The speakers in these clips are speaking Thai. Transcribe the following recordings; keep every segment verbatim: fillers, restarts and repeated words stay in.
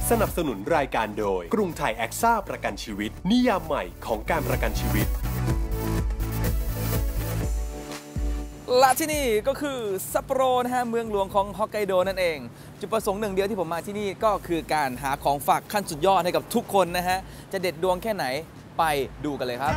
สนับสนุนรายการโดยกรุงไทยแอ็กซ่าประกันชีวิตนิยามใหม่ของการประกันชีวิตและที่นี่ก็คือซัปโปโรนะฮะเมืองหลวงของฮอกไกโดนั่นเองจุดประสงค์หนึ่งเดียวที่ผมมาที่นี่ก็คือการหาของฝากขั้นสุดยอดให้กับทุกคนนะฮะจะเด็ดดวงแค่ไหนไปดูกันเลยครับ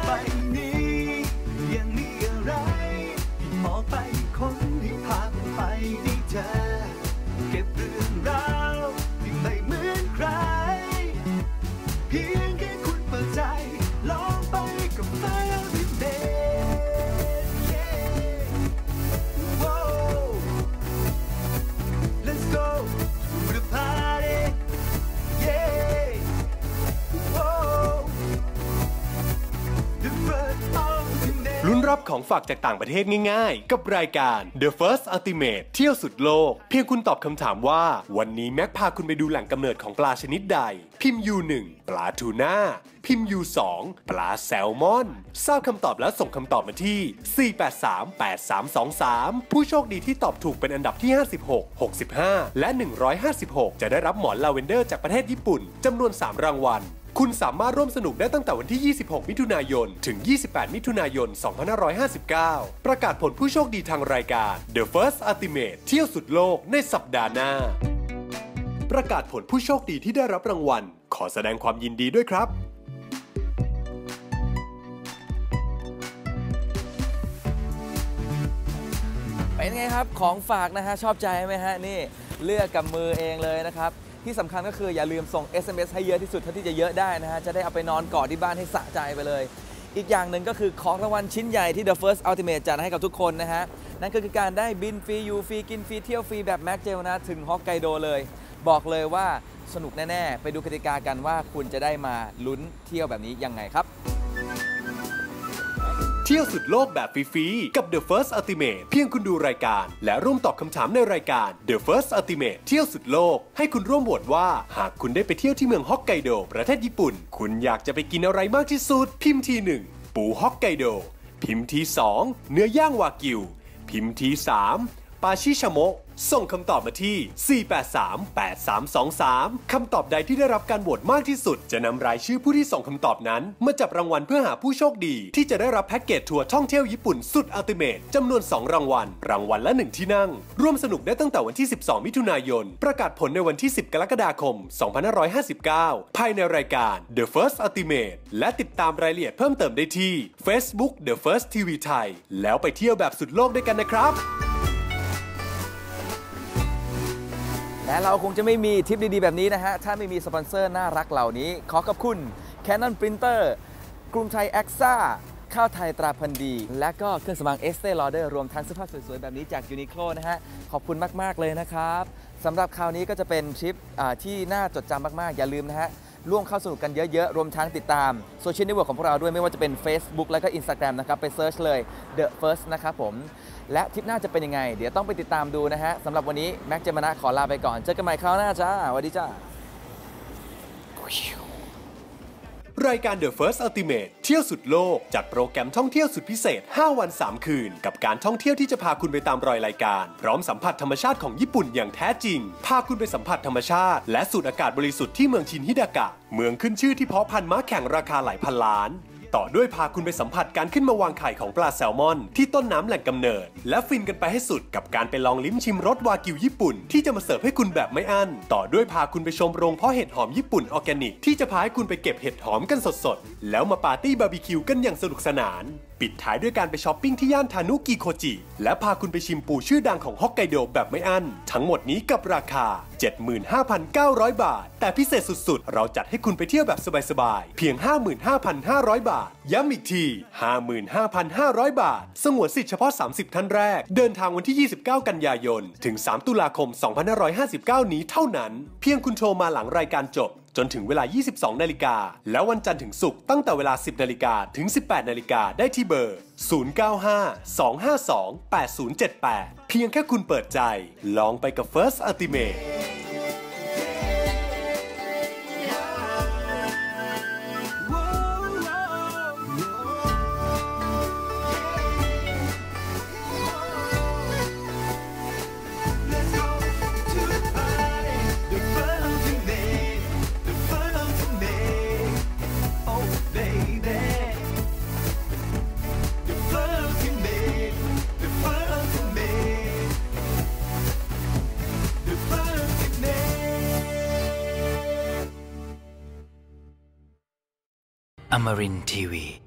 ลุ้นรับของฝากจากต่างประเทศง่ายๆกับรายการ The First Ultimate เที่ยวสุดโลกเพียงคุณตอบคำถามว่าวันนี้แม็กพาคุณไปดูแหล่งกำเนิดของปลาชนิดใดพิมพ์ ยู หนึ่ง ปลาทูน่าพิมพ์ ยู สอง ปลาแซลมอนทราบคำตอบแล้วส่งคำตอบมาที่สี่ แปด สาม แปด สาม สอง สามผู้โชคดีที่ตอบถูกเป็นอันดับที่ห้าสิบหก หกสิบห้าและหนึ่งร้อยห้าสิบหกจะได้รับหมอนลาเวนเดอร์จากประเทศญี่ปุ่นจำนวนสามรางวัลคุณสามารถร่วมสนุกได้ตั้งแต่วันที่ยี่สิบหกมิถุนายนถึงยี่สิบแปดมิถุนายนสองพันห้าร้อยห้าสิบเก้าประกาศผลผู้โชคดีทางรายการ The First Ultimate เที่ยวสุดโลกในสัปดาห์หน้าประกาศผลผู้โชคดีที่ได้รับรางวัลขอแสดงความยินดีด้วยครับเป็นไงครับของฝากนะฮะชอบใจไหมฮะนี่เลือกกับมือเองเลยนะครับที่สำคัญก็คืออย่าลืมส่ง เอส เอ็ม เอส ให้เยอะที่สุดเท่าที่จะเยอะได้นะฮะจะได้เอาไปนอนกอดที่บ้านให้สะใจไปเลยอีกอย่างหนึ่งก็คือของรางวัลชิ้นใหญ่ที่ The First Ultimate จัดให้กับทุกคนนะฮะนั่นก็คือการได้บินฟรีอยู่ฟรีกินฟรีเที่ยวฟรีแบบแม็กเจลนะถึงฮอกไกโดเลยบอกเลยว่าสนุกแน่ๆไปดูกติกากันว่าคุณจะได้มาลุ้นเที่ยวแบบนี้ยังไงครับเที่ยวสุดโลกแบบฟรีๆกับ The First Ultimate เพียงคุณดูรายการและร่วมตอบคำถามในรายการ The First Ultimate เที่ยวสุดโลกให้คุณร่วมโหวตว่าหากคุณได้ไปเที่ยวที่เมืองฮอกไกโดประเทศญี่ปุ่นคุณอยากจะไปกินอะไรมากที่สุดพิมพ์ทีหนึ่งปูฮอกไกโดพิมพ์ทีสองเนื้อย่างวากิวพิมพ์ทีสามปาชิชาโมะส่งคำตอบมาที่สี่ แปด สาม แปด สาม สอง สามคำตอบใดที่ได้รับการโหวตมากที่สุดจะนำรายชื่อผู้ที่ส่งคำตอบนั้นมาจับรางวัลเพื่อหาผู้โชคดีที่จะได้รับแพ็กเกจทัวร์ท่องเที่ยวญี่ปุ่นสุดอัลติเมทจำนวนสองรางวัลรางวัลละหนึ่งที่นั่งร่วมสนุกได้ตั้งแต่วันที่สิบสองมิถุนายนประกาศผลในวันที่สิบกรกฎาคมสองพันห้าร้อยห้าสิบเก้าภายในรายการ The First Ultimate และติดตามรายละเอียดเพิ่มเติมได้ที่ Facebook The First ที วี ไทยแล้วไปเที่ยวแบบสุดโลกด้วยกันนะครับและเราคงจะไม่มีทิปดีๆแบบนี้นะฮะถ้าไม่มีสปอนเซอร์น่ารักเหล่านี้ขอขอบคุณ Canon Printer กรุงไทยแอ็กซ่าข้าวไทยตราพันธุ์ดีและก็เครื่องสำอาง Estée Lauder รวมทั้งเสื้อผ้าสวยๆแบบนี้จาก Uniqlo นะฮะขอบคุณมากๆเลยนะครับสำหรับคราวนี้ก็จะเป็นทริปที่น่าจดจำมากๆอย่าลืมนะฮะร่วมเข้าสนุกกันเยอะๆรวมทั้งติดตามโซเชียลเน็ตเวิร์กของพวกเราด้วยไม่ว่าจะเป็น Facebook และก็ Instagram นะครับไปเซิร์ชเลย The First นะครับผมและทริปหน้าจะเป็นยังไงเดี๋ยวต้องไปติดตามดูนะฮะสำหรับวันนี้แม็กเจมนะขอลาไปก่อนเจอกันใหม่คราวหน้าจ้าสวัสดีจ้ารายการ The First Ultimate เที่ยวสุดโลกจัดโปรแกรมท่องเที่ยวสุดพิเศษห้าวันสามคืนกับการท่องเที่ยวที่จะพาคุณไปตามรอยรายการพร้อมสัมผัสธรรมชาติของญี่ปุ่นอย่างแท้จริงพาคุณไปสัมผัสธรรมชาติและสูดอากาศบริสุทธิ์ที่เมืองชินฮิดากะเมืองขึ้นชื่อที่เพาะพันธุ์ม้าแข่งราคาหลายพันล้านต่อด้วยพาคุณไปสัมผัสการขึ้นมาวางไข่ของปลาแซลมอนที่ต้นน้ำแหล่งกำเนิดและฟินกันไปให้สุดกับการไปลองลิ้มชิมรสวากิวญี่ปุ่นที่จะมาเสิร์ฟให้คุณแบบไม่อั้นต่อด้วยพาคุณไปชมโรงเพาะเห็ดหอมญี่ปุ่นออร์แกนิกที่จะพาให้คุณไปเก็บเห็ดหอมกันสดๆแล้วมาปาร์ตี้บาร์บีคิวกันอย่างสนุกสนานปิดท้ายด้วยการไปช้อปปิ้งที่ย่านทานุกิโคจิและพาคุณไปชิมปูชื่อดังของฮอกไกโดแบบไม่อั้นทั้งหมดนี้กับราคา เจ็ดหมื่นห้าพันเก้าร้อย บาทแต่พิเศษสุดๆเราจัดให้คุณไปเที่ยวแบบสบายๆเพียง ห้าหมื่นห้าพันห้าร้อย บาทย้ำอีกที ห้าหมื่นห้าพันห้าร้อย บาทสงวนสิทธิ์เฉพาะสามสิบท่านแรกเดินทางวันที่ยี่สิบเก้ากันยายนถึงสามตุลาคมสองพันห้าร้อยห้าสิบเก้านี้เท่านั้นเพียงคุณโทรมาหลังรายการจบจนถึงเวลา ยี่สิบสองนาฬิกาแล้ววันจันทร์ถึงศุกร์ตั้งแต่เวลา สิบนาฬิกาถึง สิบแปดนาฬิกาได้ที่เบอร์ ศูนย์ เก้า ห้า สอง ห้า สอง แปด ศูนย์ เจ็ด แปด เพียงแค่คุณเปิดใจลองไปกับ First Ultimate Let's go to the party, the first thing they Amarin Tiwi